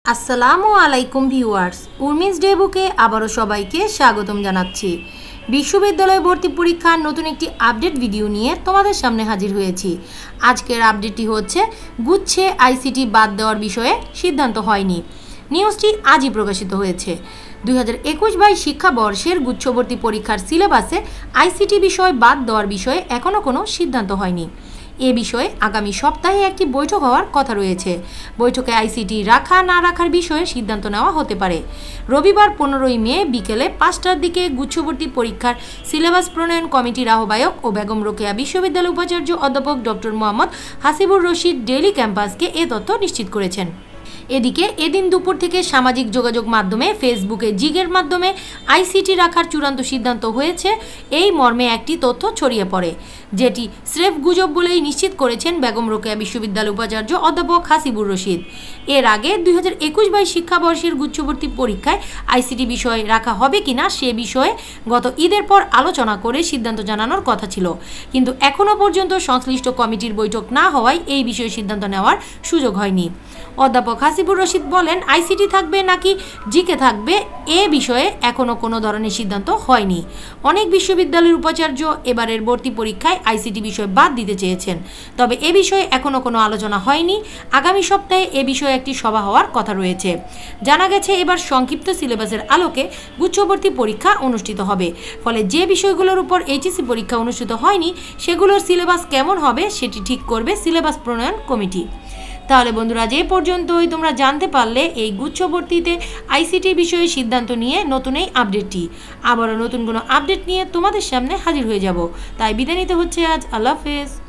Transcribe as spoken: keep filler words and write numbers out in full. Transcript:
আসসালামু আলাইকুম viewers, Urmi's day বুকে আবারও সবাইকে স্বাগতম জানাচ্ছি। বিশ্ববিদ্যালয় ভর্তি পরীক্ষার নতুন একটি আপডেট ভিডিও নিয়ে তোমাদের সামনে হাজির হয়েছি। আজকের আপডেটটি হচ্ছে গুচ্ছে আইসিটি বাদ দেওয়ার বিষয়ে সিদ্ধান্ত হয়নি। নিউজটি আজই প্রকাশিত হয়েছে। দুই হাজার একুশ বাইশ শিক্ষাবর্ষের গুচ্ছভর্তি পরীক্ষার সিলেবাসে আইসিটি বিষয় বাদ দেওয়ার বিষয়ে এখনও কোনো সিদ্ধান্ত হয়নি। এ বিষয়ে আগামী সপ্তাহে একটি বৈঠক হওয়ার কথা রয়েছে। বৈঠকে আইসিটি রাখা না রাখার বিষয়ে সিদ্ধান্ত নেওয়া হতে পারে। রবিবার পনেরোই মে বিকেলে পাঁচটার দিকে গুচ্ছভর্তি পরীক্ষার সিলেবাস প্রণয়ন কমিটির আহ্বায়ক ও বেগম রোকেয়া বিশ্ববিদ্যালয় উপাচার্য অধ্যাপক ডক্টর মোহাম্মদ হাসিবুর রশিদ ডেইলি ক্যাম্পাসকে এ তথ্য নিশ্চিত করেছেন। এদিকে এদিন দুপুর থেকে সামাজিক যোগাযোগ মাধ্যমে ফেসবুকে জিগের মাধ্যমে আইসিটি রাখার চূড়ান্ত সিদ্ধান্ত হয়েছে এই মর্মে একটি তথ্য ছড়িয়ে পড়ে, যেটি স্রেফ গুজব বলেই নিশ্চিত করেছেন বেগম রোকেয়া বিশ্ববিদ্যালয় উপাচার্য অধ্যাপক হাসিবুর রশিদ। এর আগে দুই হাজার একুশ বাইশ শিক্ষাবর্ষের গুচ্ছভর্তি পরীক্ষায় আইসিটি বিষয় রাখা হবে কিনা সে বিষয়ে গত ঈদের পর আলোচনা করে সিদ্ধান্ত জানানোর কথা ছিল, কিন্তু এখনও পর্যন্ত সংশ্লিষ্ট কমিটির বৈঠক না হওয়ায় এই বিষয়ে সিদ্ধান্ত নেওয়ার সুযোগ হয়নি। অধ্যাপক হাসিবুর রশিদ বলেন, আইসিটি থাকবে নাকি জিকে থাকবে এ বিষয়ে এখনও কোনো ধরনের সিদ্ধান্ত হয়নি। অনেক বিশ্ববিদ্যালয়ের উপাচার্য এবারের ভর্তি পরীক্ষায় আইসিটি বিষয় বাদ দিতে চেয়েছেন, তবে এ বিষয়ে এখনও কোনো আলোচনা হয়নি। আগামী সপ্তাহে এ বিষয়ে একটি সভা হওয়ার কথা রয়েছে। জানা গেছে এবার সংক্ষিপ্ত সিলেবাসের আলোকে গুচ্ছভর্তি পরীক্ষা অনুষ্ঠিত হবে, ফলে যে বিষয়গুলোর উপর এইচএসসি পরীক্ষা অনুষ্ঠিত হয়নি সেগুলোর সিলেবাস কেমন হবে সেটি ঠিক করবে সিলেবাস প্রণয়ন কমিটি। তাহলে বন্ধুরা, যে পর্যন্তই তোমরা জানতে পারলে এই গুচ্ছভর্তিতে আইসিটি বিষয়ে সিদ্ধান্ত নিয়ে নতুন এই আপডেটটি। আবারও নতুন কোনো আপডেট নিয়ে তোমাদের সামনে হাজির হয়ে যাব। তাই বিদায় নিতে হচ্ছে আজ। আল্লাহ হাফেজ।